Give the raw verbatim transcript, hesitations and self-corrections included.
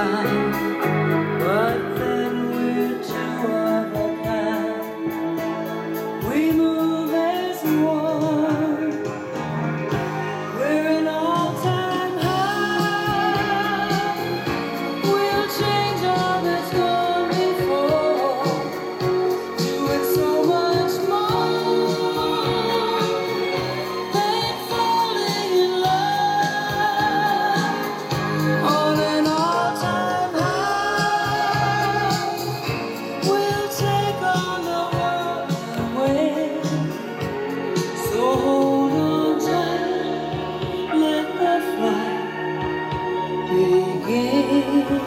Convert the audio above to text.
fine, but then we're two of a kind. We move as one. We're an all-time high. We'll change all that's gone before, doing so much more than falling in love on an all-time high. We'll take on the world and win. So hold on tight, let the flight begin.